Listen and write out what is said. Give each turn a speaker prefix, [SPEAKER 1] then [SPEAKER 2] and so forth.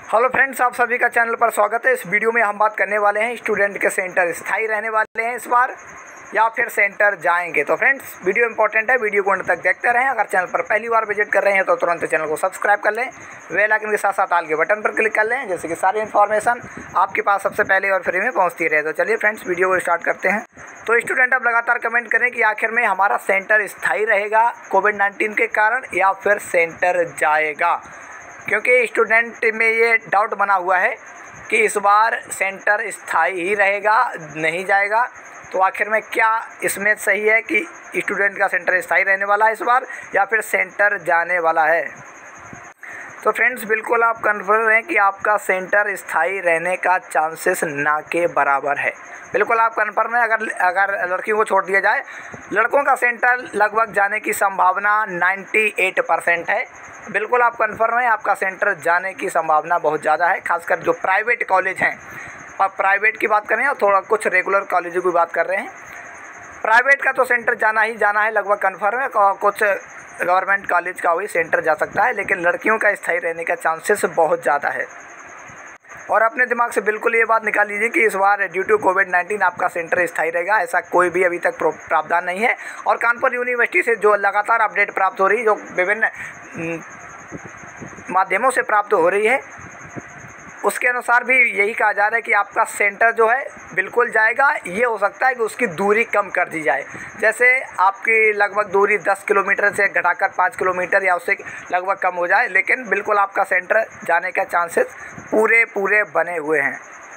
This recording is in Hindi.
[SPEAKER 1] हेलो फ्रेंड्स, आप सभी का चैनल पर स्वागत है। इस वीडियो में हम बात करने वाले हैं स्टूडेंट के सेंटर स्थायी रहने वाले हैं इस बार या फिर सेंटर जाएंगे। तो फ्रेंड्स, वीडियो इंपॉर्टेंट है, वीडियो को अंत तक देखते रहें। अगर चैनल पर पहली बार विजिट कर रहे हैं तो तुरंत चैनल को सब्सक्राइब कर लें, बेल आइकन के साथ साथ ऑल के बटन पर क्लिक कर लें, जैसे कि सारी इन्फॉर्मेशन आपके पास सबसे पहले और फ्री में पहुँचती रहे। तो चलिए फ्रेंड्स, वीडियो को स्टार्ट करते हैं। तो स्टूडेंट अब लगातार कमेंट करें कि आखिर में हमारा सेंटर स्थायी रहेगा कोविड-19 के कारण या फिर सेंटर जाएगा, क्योंकि स्टूडेंट में ये डाउट बना हुआ है कि इस बार सेंटर स्थायी ही रहेगा, नहीं जाएगा। तो आखिर में क्या इसमें सही है कि स्टूडेंट का सेंटर स्थायी रहने वाला है इस बार या फिर सेंटर जाने वाला है। तो फ्रेंड्स, बिल्कुल आप कन्फर्म हैं कि आपका सेंटर स्थायी रहने का चांसेस ना के बराबर है। बिल्कुल आप कन्फर्म है। अगर लड़कियों को छोड़ दिया जाए, लड़कों का सेंटर लगभग जाने की संभावना 98% है। बिल्कुल आप कन्फर्म है, आपका सेंटर जाने की संभावना बहुत ज़्यादा है। खासकर जो प्राइवेट कॉलेज हैं, प्राइवेट की बात करें और थोड़ा कुछ रेगुलर कॉलेजों की बात कर रहे हैं। प्राइवेट का तो सेंटर जाना ही जाना है, लगभग कन्फर्म है। कुछ गवर्नमेंट कॉलेज का भी सेंटर जा सकता है, लेकिन लड़कियों का स्थायी रहने का चांसेस बहुत ज़्यादा है। और अपने दिमाग से बिल्कुल ये बात निकाल लीजिए कि इस बार ड्यू टू कोविड-19 आपका सेंटर स्थायी रहेगा, ऐसा कोई भी अभी तक प्रावधान नहीं है। और कानपुर यूनिवर्सिटी से जो लगातार अपडेट प्राप्त हो रही है, जो विभिन्न माध्यमों से प्राप्त हो रही है, उसके अनुसार भी यही कहा जा रहा है कि आपका सेंटर जो है बिल्कुल जाएगा। ये हो सकता है कि उसकी दूरी कम कर दी जाए, जैसे आपकी लगभग दूरी 10 किलोमीटर से घटाकर 5 किलोमीटर या उससे लगभग कम हो जाए, लेकिन बिल्कुल आपका सेंटर जाने का चांसेस पूरे बने हुए हैं।